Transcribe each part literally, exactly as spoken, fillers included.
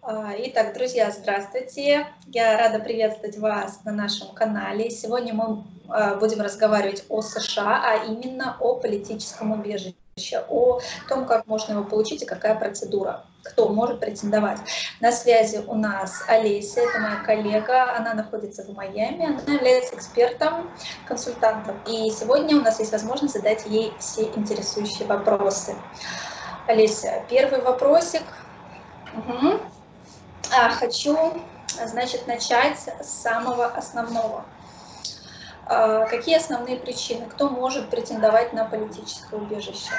А, Итак, друзья, здравствуйте! Я рада приветствовать вас на нашем канале. Сегодня мы а, будем разговаривать о США, а именно о политическом убежище, о том, как можно его получить и какая процедура, кто может претендовать. На связи у нас Олеся, это моя коллега, она находится в Майами, она является экспертом, консультантом. И сегодня у нас есть возможность задать ей все интересующие вопросы. Олеся, первый вопросик. Угу. А, хочу, значит, начать с самого основного. А, какие основные причины? Кто может претендовать на политическое убежище?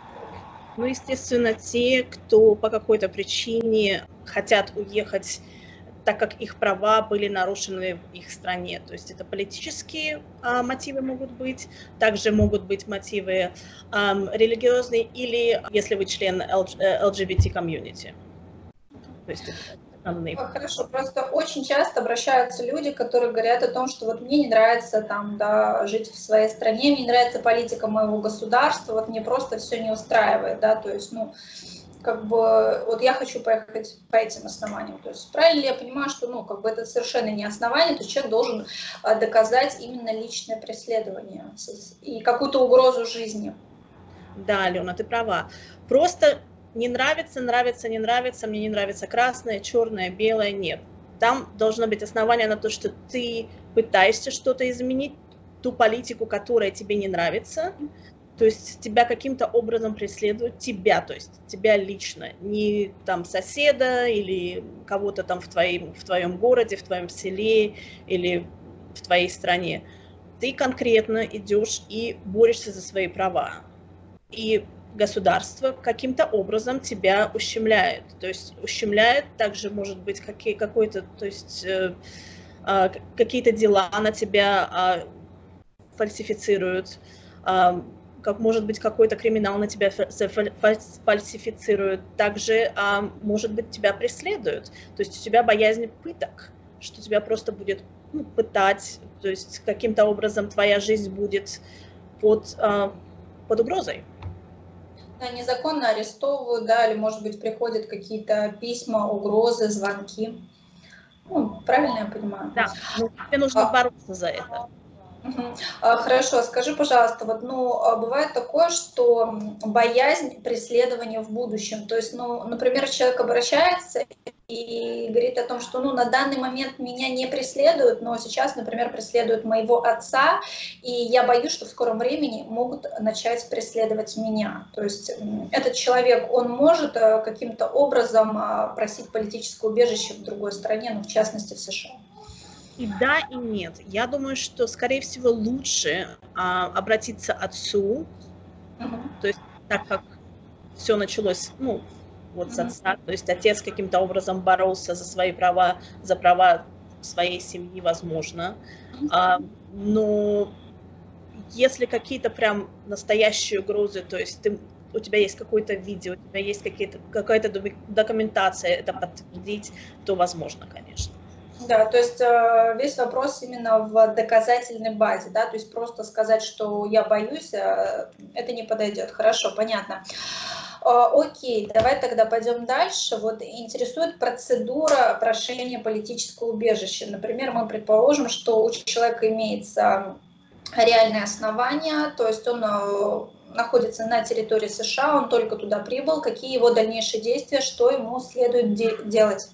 Ну, естественно, те, кто по какой-то причине хотят уехать, так как их права были нарушены в их стране. То есть это политические а, мотивы могут быть, также могут быть мотивы а, религиозные или если вы член эл джи би ти комьюнити. То есть это основные. Хорошо, просто очень часто обращаются люди, которые говорят о том, что вот мне не нравится там, да, жить в своей стране, мне не нравится политика моего государства, вот мне просто все не устраивает, да, то есть, ну, как бы, вот я хочу поехать по этим основаниям. То есть правильно ли я понимаю, что, ну, как бы это совершенно не основание, то есть человек должен доказать именно личное преследование и какую-то угрозу жизни? Да, Алена, ты права. Просто не нравится, нравится, не нравится, мне не нравится красное, черное, белое, нет. Там должно быть основание на то, что ты пытаешься что-то изменить, ту политику, которая тебе не нравится, то есть тебя каким-то образом преследуют, тебя, то есть тебя лично, не там соседа или кого-то там в твоем, в твоем городе, в твоем селе или в твоей стране. Ты конкретно идешь и борешься за свои права. И государство каким-то образом тебя ущемляет. То есть ущемляет также, может быть, какие, какой-то, то есть э, э, какие-то дела на тебя э, фальсифицируют, э, как может быть какой-то криминал на тебя фальсифицируют, также, э, может быть, тебя преследуют. То есть у тебя боязнь пыток, что тебя просто будет ну, пытать, то есть каким-то образом твоя жизнь будет под, э, под угрозой. Незаконно арестовывают, да, или, может быть, приходят какие-то письма, угрозы, звонки. Ну, правильно я понимаю? Да, но тебе нужно а... бороться за это. Угу. Хорошо, скажи, пожалуйста, вот, ну, бывает такое, что боязнь преследования в будущем, то есть, ну, например, человек обращается и говорит о том, что, ну, на данный момент меня не преследуют, но сейчас, например, преследуют моего отца, и я боюсь, что в скором времени могут начать преследовать меня. То есть этот человек, он может каким-то образом просить политическое убежище в другой стране, ну, в частности, в США. И да, и нет. Я думаю, что, скорее всего, лучше а, обратиться к отцу, uh-huh. то есть так как все началось, ну, вот с отца, то есть отец каким-то образом боролся за свои права, за права своей семьи, возможно. Uh-huh. А, но если какие-то прям настоящие угрозы, то есть ты, у тебя есть какое-то видео, у тебя есть какие-то, какая-то документация это подтвердить, то возможно, конечно. Да, то есть весь вопрос именно в доказательной базе, да, то есть просто сказать, что я боюсь, это не подойдет. Хорошо, понятно. Окей, давай тогда пойдем дальше. Вот интересует процедура прошения политического убежища. Например, мы предположим, что у человека имеется реальное основание, то есть он находится на территории США, он только туда прибыл. Какие его дальнейшие действия, что ему следует де- делать?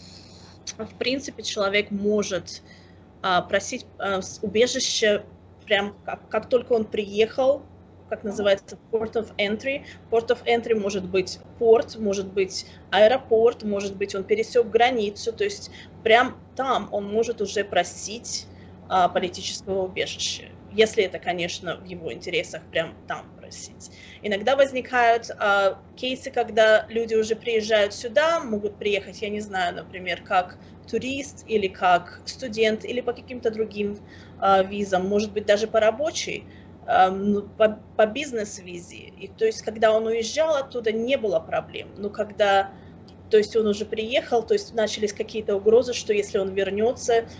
В принципе, человек может а, просить а, убежище прям как, как только он приехал, как называется, port of entry. Port of entry может быть порт, может быть аэропорт, может быть он пересек границу, то есть прям там он может уже просить а, политического убежища, если это, конечно, в его интересах прям там просить. Иногда возникают э, кейсы, когда люди уже приезжают сюда, могут приехать, я не знаю, например, как турист или как студент или по каким-то другим э, визам, может быть, даже по рабочей, э, по, по бизнес-визе. И то есть, когда он уезжал оттуда, не было проблем. Но когда, то есть, он уже приехал, то есть, начались какие-то угрозы, что если он вернется, э,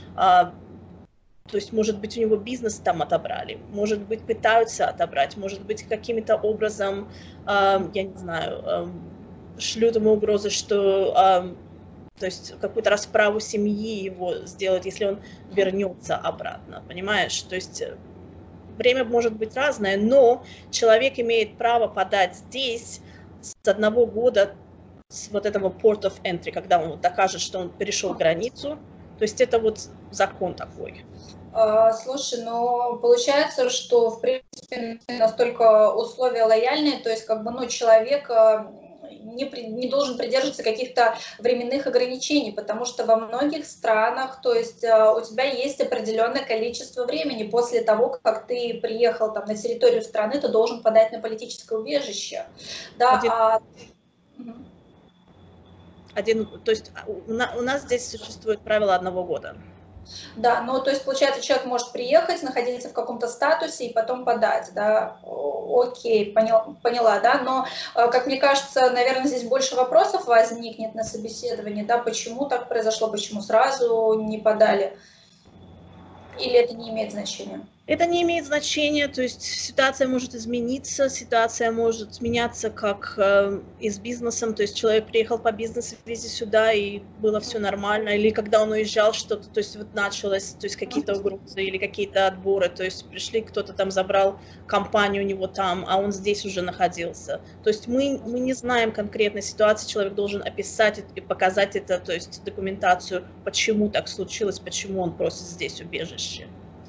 то есть, может быть, у него бизнес там отобрали, может быть, пытаются отобрать, может быть, каким-то образом, э, я не знаю, э, шлют ему угрозы, что э, то есть какую-то расправу семьи его сделать, если он вернется обратно, понимаешь? То есть время может быть разное, но человек имеет право подать здесь с одного года с вот этого port of entry, когда он докажет, что он перешел границу. То есть это вот закон такой. Слушай, ну получается, что в принципе настолько условия лояльные, то есть как бы ну человек не, при, не должен придерживаться каких-то временных ограничений, потому что во многих странах, то есть у тебя есть определенное количество времени после того, как ты приехал там на территорию страны, ты должен подать на политическое убежище, да. Один... А... Один, то есть у нас, у нас здесь существует правило одного года. Да, ну то есть получается, человек может приехать, находиться в каком-то статусе и потом подать, да, окей, поняла, поняла, да, но, как мне кажется, наверное, здесь больше вопросов возникнет на собеседовании, да, почему так произошло, почему сразу не подали, или это не имеет значения? Это не имеет значения, то есть ситуация может измениться, ситуация может меняться как э, и с бизнесом, то есть человек приехал по бизнес-визе сюда и было все нормально, или когда он уезжал что-то, то есть вот началось, то есть какие-то угрозы или какие-то отборы, то есть пришли, кто-то там забрал компанию у него там, а он здесь уже находился. То есть мы, мы не знаем конкретной ситуации, человек должен описать и показать это, то есть документацию, почему так случилось, почему он просит здесь убежище.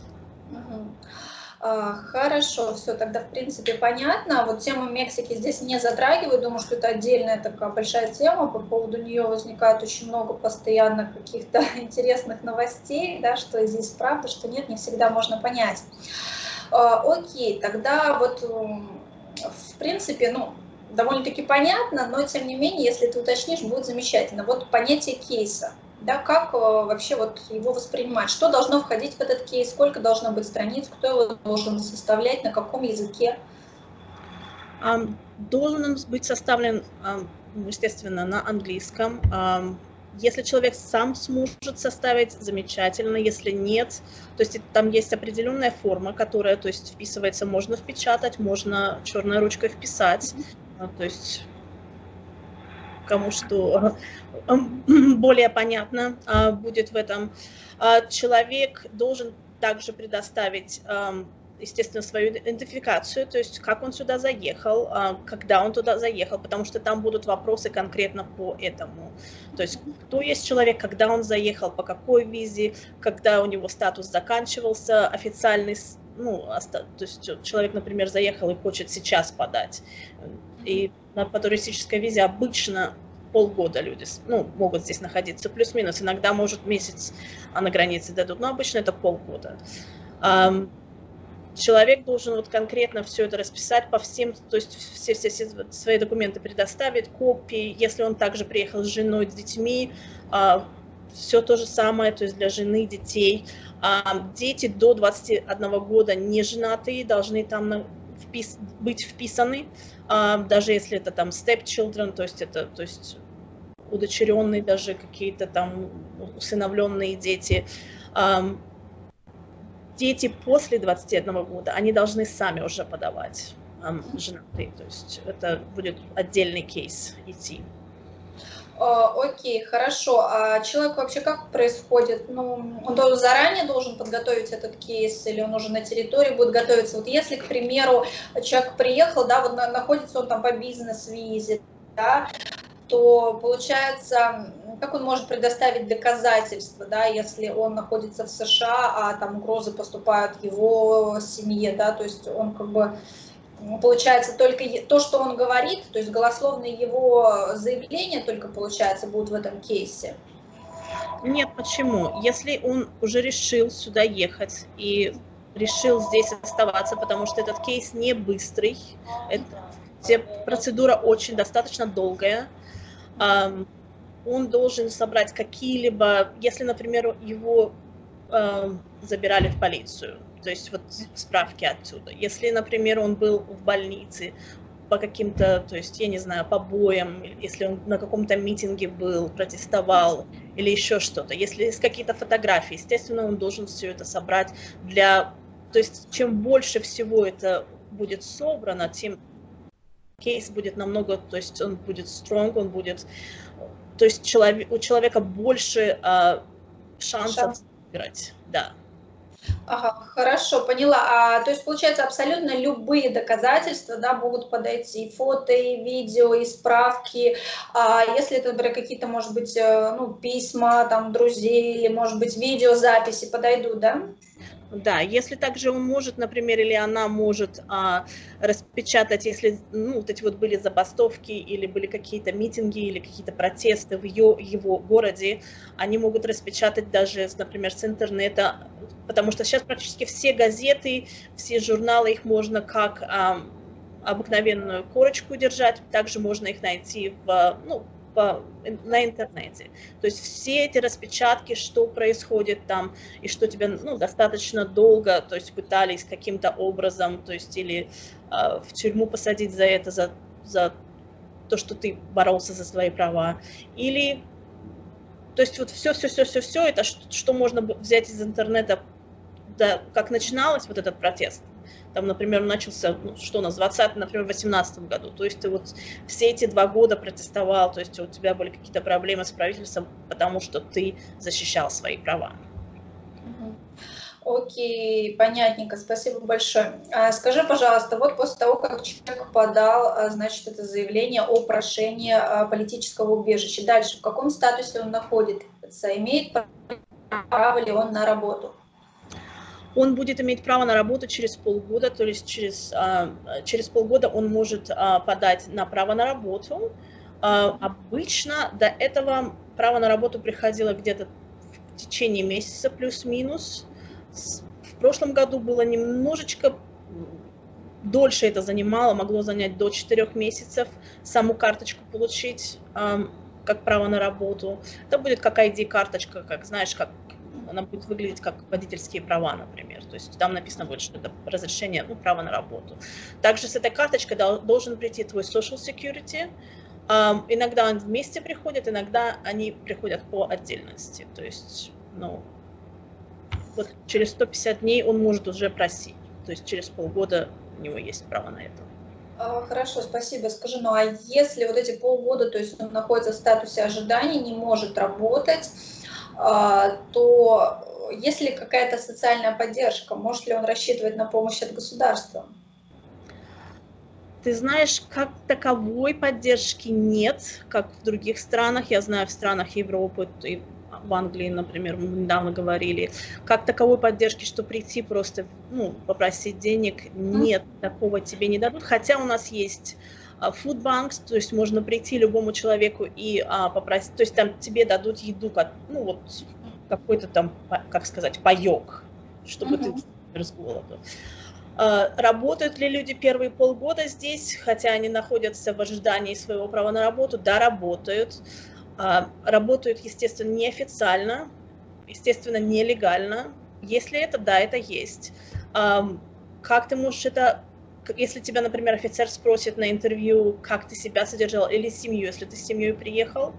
Хорошо, все, тогда в принципе понятно. Вот тему Мексики здесь не затрагиваю, думаю, что это отдельная такая большая тема, по поводу нее возникает очень много постоянно каких-то интересных новостей, да, что здесь правда, что нет, не всегда можно понять. Окей, тогда вот в принципе, ну, довольно-таки понятно, но тем не менее, если ты уточнишь, будет замечательно. Вот понятие кейса. Да, как вообще вот его воспринимать, что должно входить в этот кейс, сколько должно быть страниц, кто его должен составлять, на каком языке? Um, должен он быть составлен, um, естественно, на английском. Um, если человек сам сможет составить, замечательно, если нет, то есть там есть определенная форма, которая, то есть вписывается, можно впечатать, можно черной ручкой вписать, то есть кому что более понятно будет в этом. Человек должен также предоставить, естественно, свою идентификацию, то есть как он сюда заехал, когда он туда заехал, потому что там будут вопросы конкретно по этому. То есть кто есть человек, когда он заехал, по какой визе, когда у него статус заканчивался, официальный, ну, то есть человек, например, заехал и хочет сейчас подать. И по туристической визе обычно полгода люди ну, могут здесь находиться, плюс-минус. Иногда, может, месяц а на границе дадут, но обычно это полгода. Человек должен вот конкретно все это расписать по всем, то есть все, все, все свои документы предоставить, копии. Если он также приехал с женой, с детьми, все то же самое, то есть для жены, детей. Дети до двадцати одного года не женатые должны там впис быть вписаны, даже если это там step-children, то есть это то есть удочеренные даже какие-то там усыновленные дети. Дети после двадцати одного года, они должны сами уже подавать, женатые, то есть это будет отдельный кейс идти. Окей, хорошо. А человек вообще как происходит? Ну, он тоже заранее должен подготовить этот кейс, или он уже на территории будет готовиться? Вот если, к примеру, человек приехал, да, вот находится он там по бизнес-визе, да, то получается, как он может предоставить доказательства, да, если он находится в США, а там угрозы поступают его семье, да, то есть он как бы... Получается, только то, что он говорит, то есть голословные его заявления только, получается, будут в этом кейсе? Нет, почему? Если он уже решил сюда ехать и решил здесь оставаться, потому что этот кейс не быстрый, это, процедура очень достаточно долгая, он должен собрать какие-либо, если, например, его забирали в полицию, то есть вот справки отсюда. Если, например, он был в больнице по каким-то, то есть, я не знаю, побоям, если он на каком-то митинге был, протестовал или еще что-то, если есть какие-то фотографии, естественно, он должен все это собрать для... То есть, чем больше всего это будет собрано, тем кейс будет намного, то есть он будет strong, он будет... то есть человек, у человека больше а, шансов Шанс. выиграть, да. Ага, хорошо, поняла. А, то есть, получается, абсолютно любые доказательства, да, могут подойти, и фото, и видео, и справки. А если это, например, какие-то, может быть, э, ну, письма, там, друзей, или, может быть, видеозаписи подойдут, да? Да, если также он может, например, или она может а, распечатать, если ну, вот эти вот были забастовки или были какие-то митинги или какие-то протесты в ее, его городе, они могут распечатать даже, например, с интернета, потому что сейчас практически все газеты, все журналы, их можно как а, обыкновенную корочку держать, также можно их найти в, ну, по, на интернете. То есть все эти распечатки, что происходит там, и что тебя ну, достаточно долго, то есть пытались каким-то образом, то есть или э, в тюрьму посадить за это, за, за то, что ты боролся за свои права, или, то есть вот все-все-все-все-все, это что, что можно взять из интернета, да, как начиналось вот этот протест. Там, например, начался, ну, что у нас, двадцатый, например, в восемнадцатом году. То есть ты вот все эти два года протестовал, то есть у тебя были какие-то проблемы с правительством, потому что ты защищал свои права. Окей, понятненько, спасибо большое. А, скажи, пожалуйста, вот после того, как человек подал, значит, это заявление о прошении политического убежища, дальше в каком статусе он находится? Имеет право ли он на работу? Он будет иметь право на работу через полгода, то есть через, через полгода он может подать на право на работу. Обычно до этого право на работу приходило где-то в течение месяца плюс-минус. В прошлом году было немножечко дольше это занимало, могло занять до четырёх месяцев саму карточку получить как право на работу. Это будет как ай ди-карточка, как, знаешь, как она будет выглядеть как водительские права, например. То есть там написано будет, что это разрешение, ну, право на работу. Также с этой карточкой должен прийти твой social security. Um, иногда они вместе приходят, иногда они приходят по отдельности. То есть, ну, вот через сто пятьдесят дней он может уже просить. То есть через полгода у него есть право на это. Хорошо, спасибо. Скажи, ну а если вот эти полгода, то есть он находится в статусе ожидания, не может работать, то есть ли какая-то социальная поддержка? Может ли он рассчитывать на помощь от государства? Ты знаешь, как таковой поддержки нет, как в других странах. Я знаю, в странах Европы, и в Англии, например, мы недавно говорили, как таковой поддержки, что прийти просто, ну, попросить денег, нет, такого тебе не дадут. Хотя у нас есть food banks, то есть можно прийти любому человеку и а, попросить, то есть там тебе дадут еду, как, ну вот какой-то там, как сказать, паёк, чтобы mm-hmm. ты умер с голоду. А, работают ли люди первые полгода здесь, хотя они находятся в ожидании своего права на работу? Да, работают. А, работают, естественно, неофициально, естественно, нелегально. Если это, да, это есть. А, как ты можешь это... Если тебя, например, офицер спросит на интервью, как ты себя содержал, или семью, если ты с семьей приехал,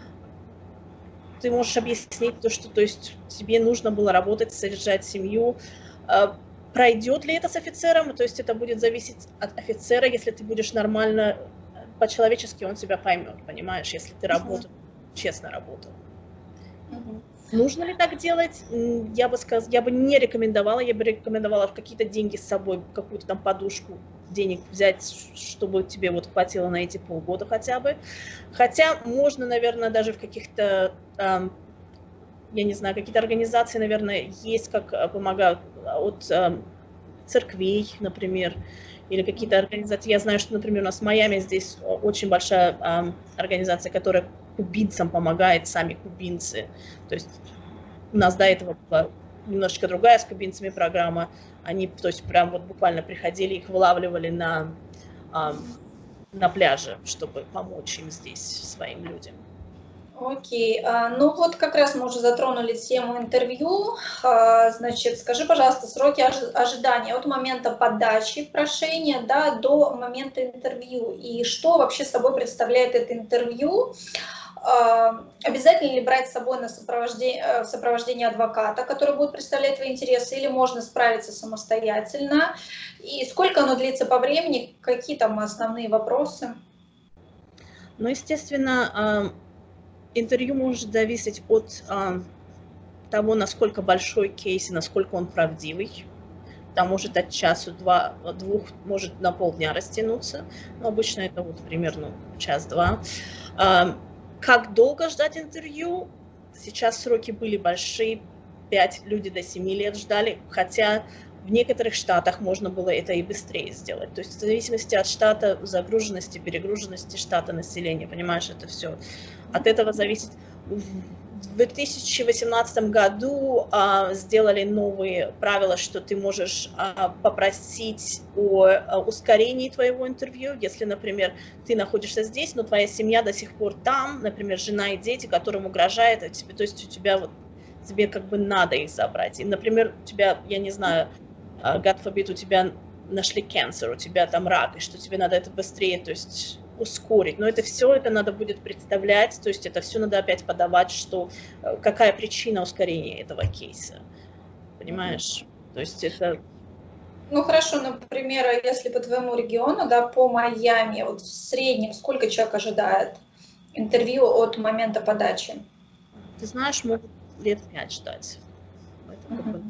ты можешь объяснить то, что то есть, тебе нужно было работать, содержать семью. Пройдет ли это с офицером, то есть это будет зависеть от офицера, если ты будешь нормально, по-человечески он тебя поймет, понимаешь, если ты работал, uh-huh. честно работал. Uh-huh. Нужно ли так делать? Я бы сказала, я бы не рекомендовала, я бы рекомендовала какие-то деньги с собой, какую-то там подушку денег взять, чтобы тебе вот хватило на эти полгода хотя бы. Хотя можно, наверное, даже в каких-то, эм, я не знаю, какие-то организации, наверное, есть, как помогают от эм, церквей, например, или какие-то организации. Я знаю, что, например, у нас в Майами здесь очень большая эм, организация, которая кубинцам помогает, сами кубинцы. То есть у нас до этого была немножечко другая с кубинцами программа. Они, то есть, прям вот буквально приходили, их вылавливали на, эм, на пляже, чтобы помочь им здесь, своим людям. Окей, okay. Ну вот как раз мы уже затронули тему интервью. Значит, скажи, пожалуйста, сроки ожидания от момента подачи прошения, да, до момента интервью. И что вообще собой представляет это интервью? Обязательно ли брать с собой на сопровождение, сопровождение адвоката, который будет представлять твои интересы, или можно справиться самостоятельно? И сколько оно длится по времени? Какие там основные вопросы? Ну, естественно, интервью может зависеть от а, того, насколько большой кейс и насколько он правдивый. Там может от часу, два, двух, может на полдня растянуться, но обычно это вот примерно час-два. А, как долго ждать интервью? Сейчас сроки были большие, пять люди до семи лет ждали, хотя в некоторых штатах можно было это и быстрее сделать. То есть в зависимости от штата, загруженности, перегруженности штата населения, понимаешь, это все. От этого зависит. В две тысячи восемнадцатом году а, сделали новые правила, что ты можешь а, попросить о, о ускорении твоего интервью, если, например, ты находишься здесь, но твоя семья до сих пор там, например, жена и дети, которым угрожает, а тебе, то есть у тебя вот, тебе как бы надо их забрать. И, например, у тебя, я не знаю, God forbid, у тебя нашли cancer, у тебя там рак, и что тебе надо это быстрее, то есть ускорить. Но это все, это надо будет представлять, то есть это все надо опять подавать, что какая причина ускорения этого кейса. Понимаешь? То есть это... Ну хорошо, например, если по твоему региону, да, по Майами, вот в среднем сколько человек ожидает интервью от момента подачи? Ты знаешь, могут лет пять ждать. Uh-huh.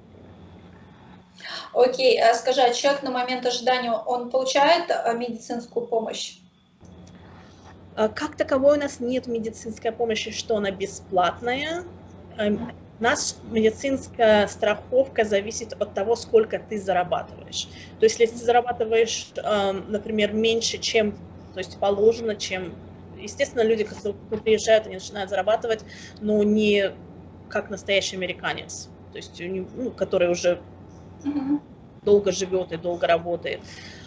Окей, а скажи, а человек на момент ожидания, он получает медицинскую помощь? Как таковой у нас нет медицинской помощи, что она бесплатная. У нас медицинская страховка зависит от того, сколько ты зарабатываешь. То есть, если ты зарабатываешь, например, меньше, чем, то есть положено, чем... Естественно, люди, которые приезжают, они начинают зарабатывать, но не как настоящий американец, то есть, ну, который уже mm-hmm. долго живет и долго работает.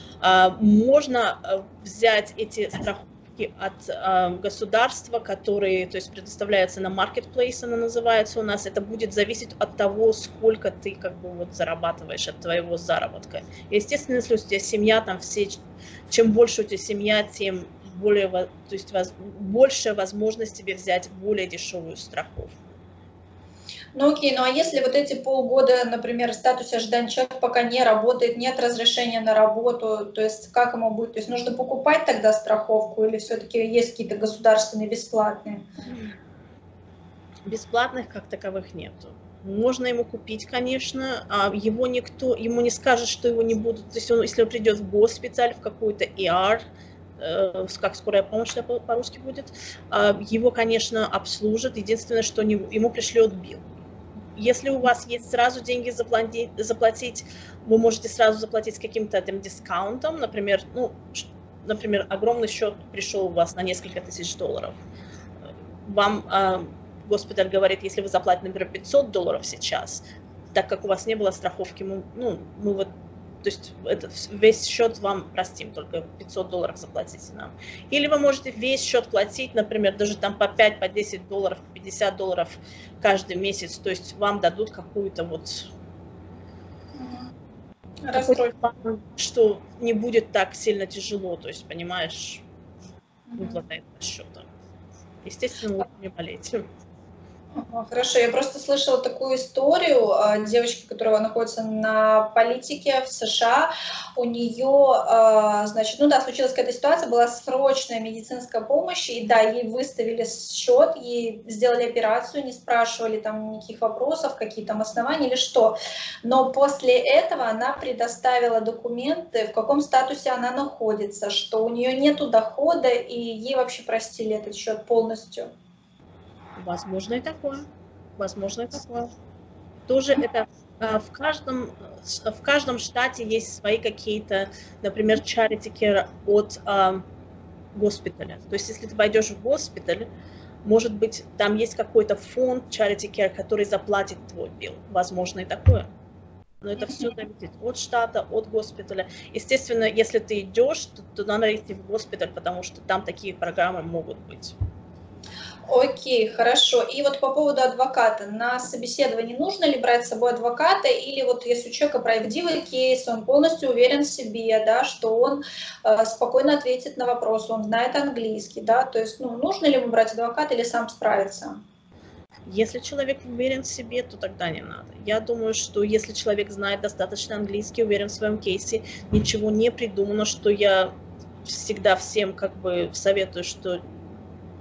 Можно взять эти страховки от э, государства, которые, то есть, предоставляются на marketplace, она называется у нас. Это будет зависеть от того, сколько ты как бы вот зарабатываешь от твоего заработка. И, естественно, если у тебя семья, там все, чем больше у тебя семья, тем более, то есть, воз, больше возможность тебе взять более дешевую страховку. Ну окей, ну а если вот эти полгода, например, в статусе ожидания человек пока не работает, нет разрешения на работу, то есть как ему будет? То есть нужно покупать тогда страховку или все-таки есть какие-то государственные бесплатные? Бесплатных как таковых нету. Можно ему купить, конечно, а его никто, ему не скажет, что его не будут, то есть он, если он придет в госпиталь, в какой-то и ар, э, как скорая помощь по-русски будет, его, конечно, обслужат, единственное, что не, ему пришлет билл. Если у вас есть сразу деньги заплатить, заплатить, вы можете сразу заплатить с каким-то этим дискаунтом, например, ну, например, огромный счет пришел у вас на несколько тысяч долларов. Вам э, госпиталь говорит, если вы заплатите, например, пятьсот долларов сейчас, так как у вас не было страховки, мы, ну, мы вот, то есть это, весь счет вам простим, только пятьсот долларов заплатите нам. Или вы можете весь счет платить, например, даже там по пять, по десять долларов, по пятьдесят долларов каждый месяц, то есть вам дадут какую-то вот... Расстройство. Что не будет так сильно тяжело, то есть, понимаешь, выплата этого счета. Естественно, лучше не болеть. Хорошо, я просто слышала такую историю девочки, которая находится на политике в США. У нее, значит, ну да, случилась какая-то ситуация, была срочная медицинская помощь, и да, ей выставили счет, ей сделали операцию, не спрашивали там никаких вопросов, какие там основания или что. Но после этого она предоставила документы, в каком статусе она находится, что у нее нету дохода, и ей вообще простили этот счет полностью. Возможно и такое. Возможно и такое. Тоже это в каждом, в каждом штате есть свои какие-то, например, charity care от э, госпиталя. То есть, если ты пойдешь в госпиталь, может быть, там есть какой-то фонд charity care, который заплатит твой билл. Возможно и такое. Но это все зависит от штата, от госпиталя. Естественно, если ты идешь, то, то надо идти в госпиталь, потому что там такие программы могут быть. Окей, хорошо. И вот по поводу адвоката. На собеседовании нужно ли брать с собой адвоката, или вот если у человека правдивый кейс, он полностью уверен в себе, да, что он э, спокойно ответит на вопрос, он знает английский, да, то есть, ну, нужно ли ему брать адвоката или сам справиться? Если человек уверен в себе, то тогда не надо. Я думаю, что если человек знает достаточно английский, уверен в своем кейсе, ничего не придумано, что я всегда всем как бы советую, что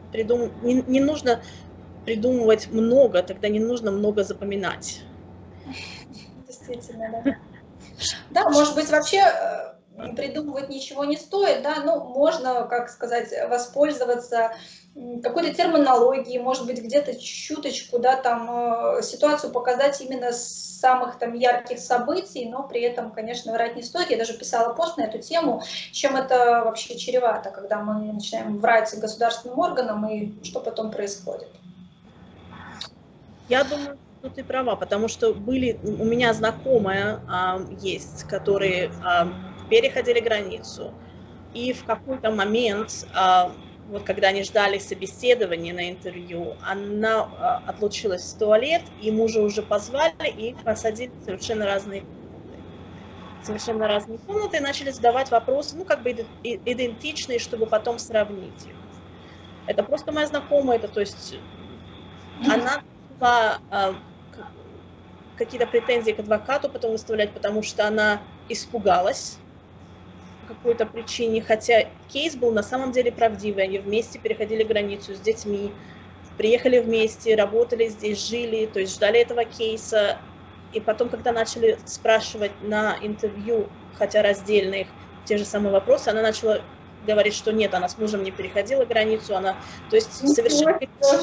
придум... не, не нужно придумывать много, тогда не нужно много запоминать. Действительно, да. Да, может быть, вообще э, придумывать ничего не стоит, да, ну, можно, как сказать, воспользоваться м, какой-то терминологией, может быть, где-то чуточку, да, там, э, ситуацию показать именно с самых там ярких событий, но при этом, конечно, врать не стоит. Я даже писала пост на эту тему, чем это вообще чревато, когда мы начинаем врать государственным органам, и что потом происходит. Я думаю, что ты права, потому что были, у меня знакомые а, есть, которые а, переходили границу, и в какой-то момент, а, вот когда они ждали собеседования на интервью, она а, отлучилась в туалет, и мужа уже позвали, и посадили в совершенно разные совершенно разные комнаты, и начали задавать вопросы, ну, как бы идентичные, чтобы потом сравнить их. Это просто моя знакомая, это, то есть, она а, какие-то претензии к адвокату потом выставлять, потому что она испугалась по какой-то причине, хотя кейс был на самом деле правдивый, они вместе переходили границу с детьми, приехали вместе, работали здесь, жили, то есть ждали этого кейса, и потом, когда начали спрашивать на интервью, хотя раздельных, те же самые вопросы, она начала говорить, что нет, она с мужем не переходила границу, она, то есть совершенно...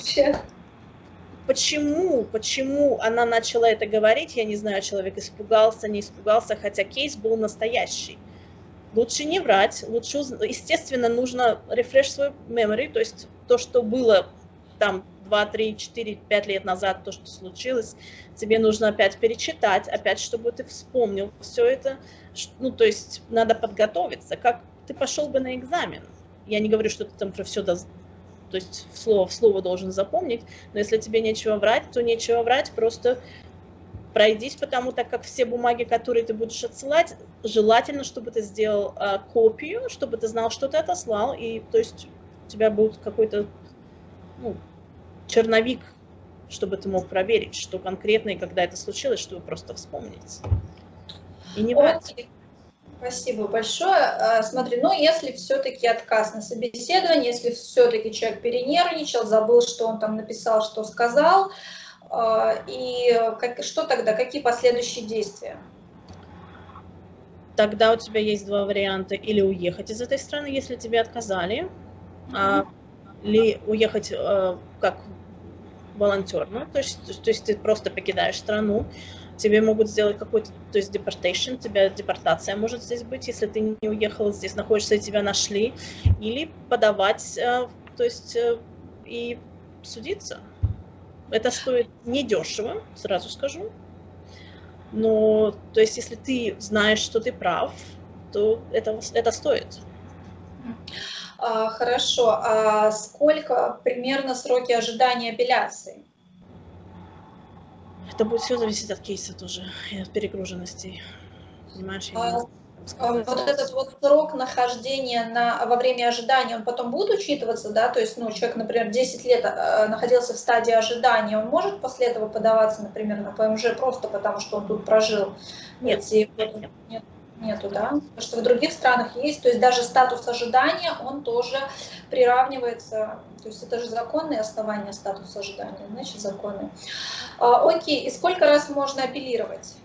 Почему, почему она начала это говорить, я не знаю, человек испугался, не испугался, хотя кейс был настоящий. Лучше не врать, лучше, естественно, нужно refresh свой memory, то есть то, что было там два, три, четыре, пять лет назад, то, что случилось, тебе нужно опять перечитать, опять, чтобы ты вспомнил все это, ну, то есть надо подготовиться, как ты пошел бы на экзамен. Я не говорю, что ты там про все то есть слово в слово должен запомнить, но если тебе нечего врать, то нечего врать, просто пройдись, потому так как все бумаги, которые ты будешь отсылать, желательно, чтобы ты сделал а, копию, чтобы ты знал, что ты отослал, и то есть у тебя будет какой-то ну, черновик, чтобы ты мог проверить, что конкретно и когда это случилось, чтобы просто вспомнить. И не врать. Спасибо большое. Смотри, ну если все-таки отказ на собеседование, если все-таки человек перенервничал, забыл, что он там написал, что сказал, и как, что тогда, какие последующие действия? Тогда у тебя есть два варианта. Или уехать из этой страны, если тебе отказали, mm-hmm. или уехать как волонтер, ну, то есть, то есть ты просто покидаешь страну, тебе могут сделать какой-то, то есть deportation, тебя депортация может здесь быть, если ты не уехал, здесь находишься и тебя нашли, или подавать, то есть и судиться. Это стоит недешево, сразу скажу, но, то есть, если ты знаешь, что ты прав, то это, это стоит. А, хорошо, а сколько примерно сроки ожидания апелляции? Это будет все зависеть от кейса тоже, и от перегруженности, понимаешь? Я а, вот этот вот срок нахождения на, во время ожидания, он потом будет учитываться, да? То есть, ну, человек, например, десять лет э, находился в стадии ожидания, он может после этого подаваться, например, на ПМЖ просто потому, что он тут прожил? Нет. Эти... нет. нет. Нету, да? Потому что в других странах есть, то есть даже статус ожидания, он тоже приравнивается, то есть это же законные основания статуса ожидания, значит, законные. А, окей, и сколько раз можно апеллировать?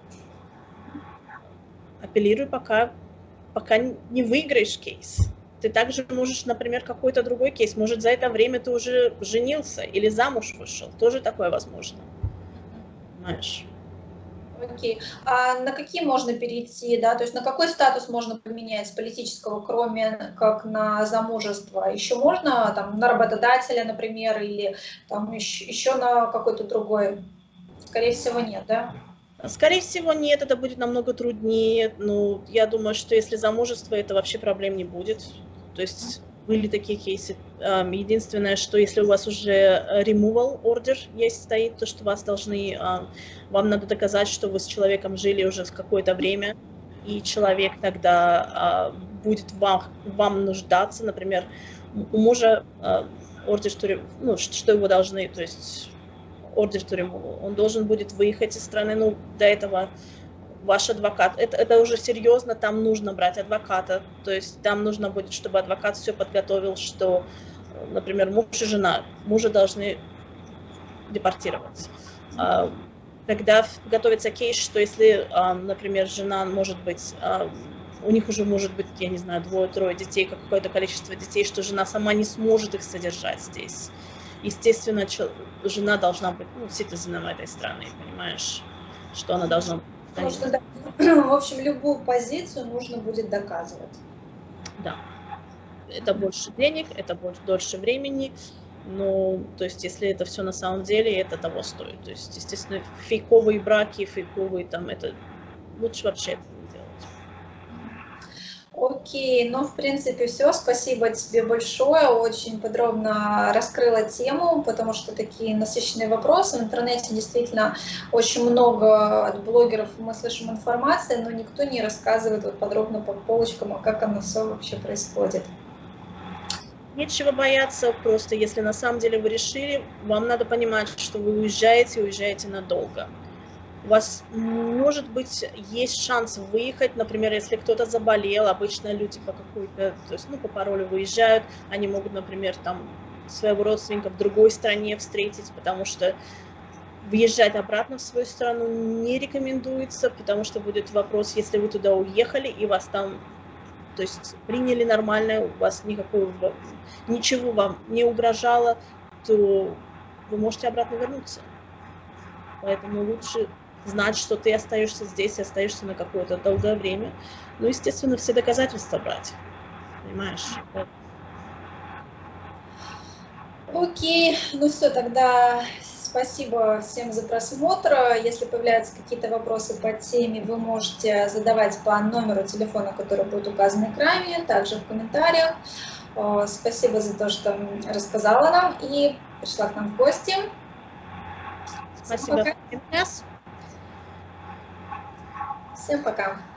Апеллируй, пока, пока не выиграешь кейс. Ты также можешь, например, какой-то другой кейс, может, за это время ты уже женился или замуж вышел, тоже такое возможно, понимаешь? Окей. А на какие можно перейти, да, то есть на какой статус можно поменять с политического, кроме как на замужество? Еще можно там на работодателя, например, или там еще, еще на какой-то другой? Скорее всего, нет, да? Скорее всего, нет, это будет намного труднее. Ну, я думаю, что если замужество, это вообще проблем не будет. То есть были такие кейсы. Единственное, что если у вас уже removal order есть, стоит, то что вас должны, вам надо доказать, что вы с человеком жили уже какое-то время, и человек тогда будет вам, вам нуждаться, например, у мужа order, что, ну, что его должны, то есть order to removal, он должен будет выехать из страны, ну, до этого ваш адвокат, это, это уже серьезно, там нужно брать адвоката, то есть там нужно будет, чтобы адвокат все подготовил, что например, муж и жена, мужа должны депортировать. Когда готовится кейс, что если, например, жена может быть, у них уже может быть, я не знаю, двое-трое детей, какое-то количество детей, что жена сама не сможет их содержать здесь. Естественно, жена должна быть, ну, citizen этой страны, понимаешь, что она должна быть. Потому да, в общем, любую позицию нужно будет доказывать. Да. Это больше денег, это больше, дольше времени. Ну, то есть, если это все на самом деле, это того стоит. То есть, естественно, фейковые браки, фейковые там, это лучше вообще это не делать. Окей, ну, в принципе, все. Спасибо тебе большое. Очень подробно раскрыла тему, потому что такие насыщенные вопросы. В интернете действительно очень много от блогеров мы слышим информации, но никто не рассказывает вот подробно по полочкам, а как оно все вообще происходит. Нечего бояться, просто если на самом деле вы решили, вам надо понимать, что вы уезжаете, уезжаете надолго. У вас, может быть, есть шанс выехать, например, если кто-то заболел, обычно люди по какой-то, то есть, ну, по паролю выезжают, они могут, например, там, своего родственника в другой стране встретить, потому что выезжать обратно в свою страну не рекомендуется, потому что будет вопрос, если вы туда уехали, и вас там, то есть, приняли нормально, у вас никакого, ничего вам не угрожало, то вы можете обратно вернуться. Поэтому лучше знать, что ты остаешься здесь и остаешься на какое-то долгое время. Ну, естественно, все доказательства брать. Понимаешь? Окей, ну все, тогда спасибо всем за просмотр. Если появляются какие-то вопросы по теме, вы можете задавать по номеру телефона, который будет указан на экране, также в комментариях. Спасибо за то, что рассказала нам и пришла к нам в гости. Спасибо. Всем пока. Всем пока.